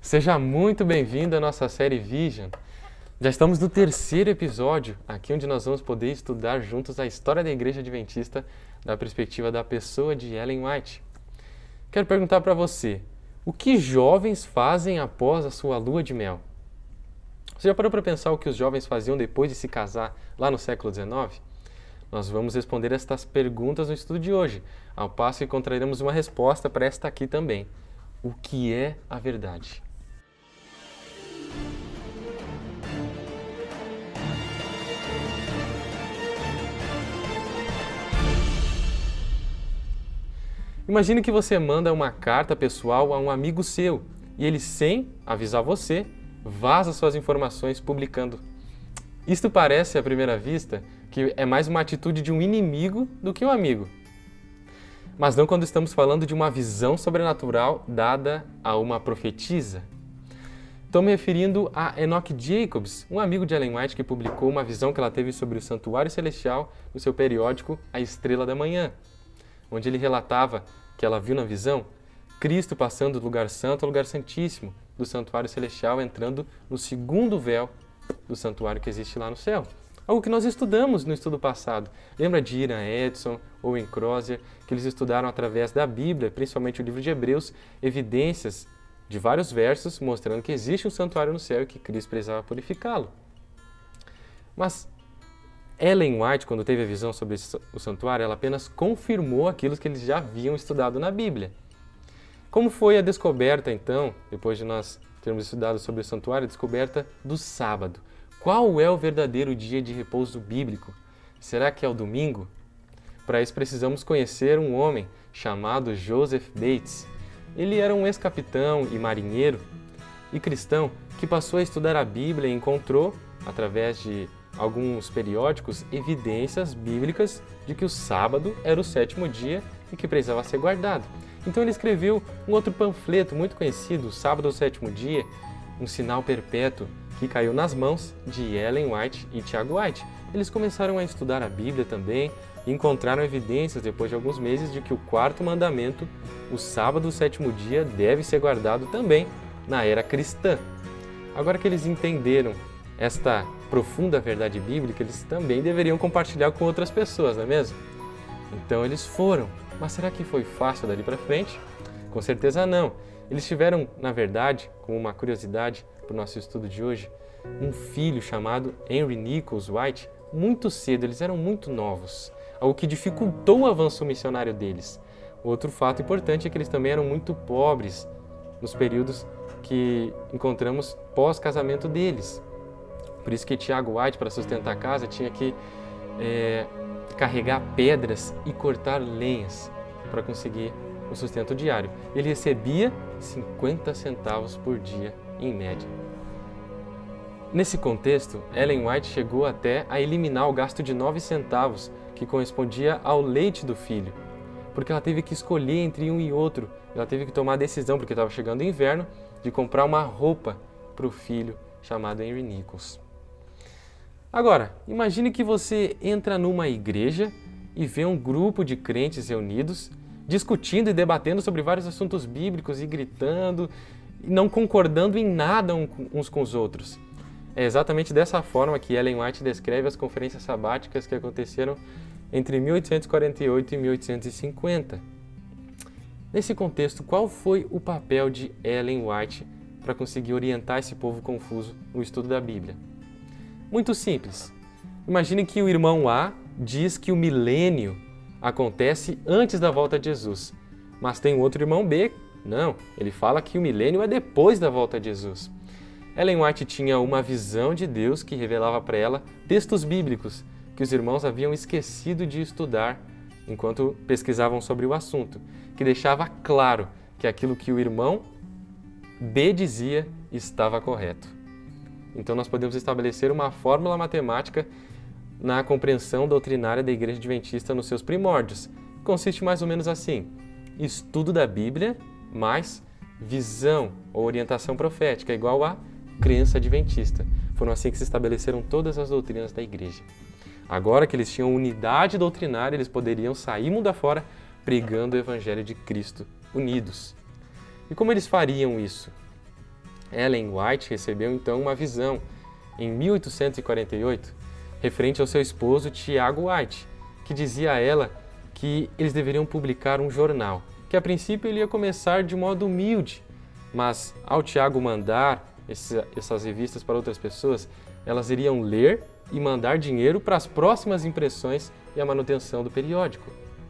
Seja muito bem-vindo à nossa série Vision. Já estamos no terceiro episódio, aqui onde nós vamos poder estudar juntos a história da Igreja Adventista da perspectiva da pessoa de Ellen White. Quero perguntar para você, o que jovens fazem após a sua lua de mel? Você já parou para pensar o que os jovens faziam depois de se casar lá no século XIX? Nós vamos responder estas perguntas no estudo de hoje, ao passo que encontraremos uma resposta para esta aqui também. O que é a verdade? Imagine que você manda uma carta pessoal a um amigo seu e ele, sem avisar você, vaza suas informações publicando. Isto parece, à primeira vista, que é mais uma atitude de um inimigo do que um amigo. Mas não quando estamos falando de uma visão sobrenatural dada a uma profetisa. Estou me referindo a Enoch Jacobs, um amigo de Ellen White que publicou uma visão que ela teve sobre o Santuário Celestial no seu periódico A Estrela da Manhã, onde ele relatava que ela viu na visão Cristo passando do lugar santo ao lugar santíssimo do Santuário Celestial, entrando no segundo véu do santuário que existe lá no céu. Algo que nós estudamos no estudo passado. Lembra de Iran Edson, Owen Crozier, que eles estudaram através da Bíblia, principalmente o livro de Hebreus, evidências de vários versos mostrando que existe um santuário no céu e que Cristo precisava purificá-lo. Mas Ellen White, quando teve a visão sobre o santuário, ela apenas confirmou aquilo que eles já haviam estudado na Bíblia. Como foi a descoberta, então, depois de nós termos estudado sobre o santuário, a descoberta do sábado? Qual é o verdadeiro dia de repouso bíblico? Será que é o domingo? Para isso precisamos conhecer um homem chamado Joseph Bates. Ele era um ex-capitão e marinheiro e cristão que passou a estudar a Bíblia e encontrou, através de alguns periódicos, evidências bíblicas de que o sábado era o sétimo dia e que precisava ser guardado. Então ele escreveu um outro panfleto muito conhecido, O Sábado ao Sétimo Dia, um sinal perpétuo, que caiu nas mãos de Ellen White e Tiago White. Eles começaram a estudar a Bíblia também e encontraram evidências, depois de alguns meses, de que o quarto mandamento, o sábado, o sétimo dia, deve ser guardado também na era cristã. Agora que eles entenderam esta profunda verdade bíblica, eles também deveriam compartilhar com outras pessoas, não é mesmo? Então eles foram. Mas será que foi fácil dali para frente? Com certeza não. Eles tiveram, na verdade, como uma curiosidade para o nosso estudo de hoje, um filho chamado Henry Nichols White muito cedo. Eles eram muito novos, algo que dificultou o avanço missionário deles. Outro fato importante é que eles também eram muito pobres nos períodos que encontramos pós-casamento deles. Por isso que Tiago White, para sustentar a casa, tinha que carregar pedras e cortar lenhas para conseguir o sustento diário. Ele recebia 50 centavos por dia, em média. Nesse contexto, Ellen White chegou até a eliminar o gasto de 9 centavos, que correspondia ao leite do filho, porque ela teve que escolher entre um e outro. Ela teve que tomar a decisão, porque estava chegando o inverno, de comprar uma roupa para o filho chamado Henry Nichols. Agora, imagine que você entra numa igreja e vê um grupo de crentes reunidos, discutindo e debatendo sobre vários assuntos bíblicos e gritando, e não concordando em nada uns com os outros. É exatamente dessa forma que Ellen White descreve as conferências sabáticas que aconteceram entre 1848 e 1850. Nesse contexto, qual foi o papel de Ellen White para conseguir orientar esse povo confuso no estudo da Bíblia? Muito simples. Imagine que o irmão A diz que o milênio acontece antes da volta de Jesus, mas tem um outro irmão B, não, ele fala que o milênio é depois da volta de Jesus. Ellen White tinha uma visão de Deus que revelava para ela textos bíblicos que os irmãos haviam esquecido de estudar enquanto pesquisavam sobre o assunto, que deixava claro que aquilo que o irmão B dizia estava correto. Então nós podemos estabelecer uma fórmula matemática na compreensão doutrinária da Igreja Adventista nos seus primórdios. Consiste mais ou menos assim: estudo da Bíblia mais visão ou orientação profética é igual a crença adventista. Foram assim que se estabeleceram todas as doutrinas da Igreja. Agora que eles tinham unidade doutrinária, eles poderiam sair mundo afora pregando o Evangelho de Cristo unidos. E como eles fariam isso? Ellen White recebeu então uma visão em 1848 referente ao seu esposo Tiago White, que dizia a ela que eles deveriam publicar um jornal, que a princípio ele ia começar de modo humilde, mas ao Tiago mandar essas revistas para outras pessoas, elas iriam ler e mandar dinheiro para as próximas impressões e a manutenção do periódico.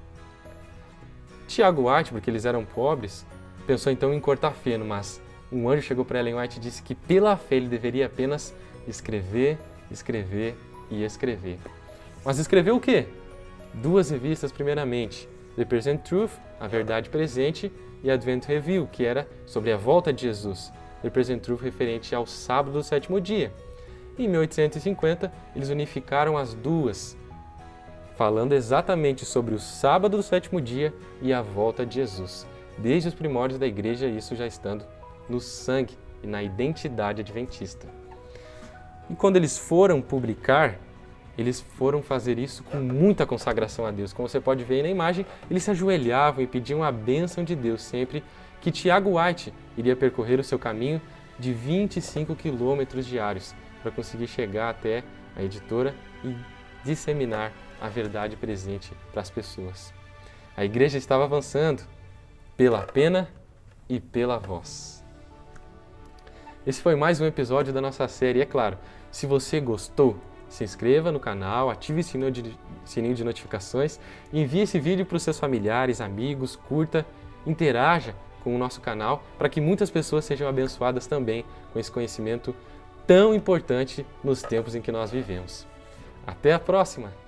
Tiago White, porque eles eram pobres, pensou então em cortar feno, mas um anjo chegou para Ellen White e disse que pela fé ele deveria apenas escrever, escrever e escrever. Mas escreveu o quê? 2 revistas primeiramente, The Present Truth, A Verdade Presente, e Advent Review, que era sobre a volta de Jesus. The Present Truth referente ao sábado do 7º dia. Em 1850, eles unificaram as duas, falando exatamente sobre o sábado do 7º dia e a volta de Jesus. Desde os primórdios da igreja, isso já estando no sangue e na identidade adventista. E quando eles foram publicar, eles foram fazer isso com muita consagração a Deus. Como você pode ver aí na imagem, eles se ajoelhavam e pediam a bênção de Deus sempre que Tiago White iria percorrer o seu caminho de 25 quilômetros diários para conseguir chegar até a editora e disseminar a verdade presente para as pessoas. A igreja estava avançando pela pena e pela voz. Esse foi mais um episódio da nossa série. É claro, se você gostou, se inscreva no canal, ative o sininho de notificações, envie esse vídeo para os seus familiares, amigos, curta, interaja com o nosso canal para que muitas pessoas sejam abençoadas também com esse conhecimento tão importante nos tempos em que nós vivemos. Até a próxima!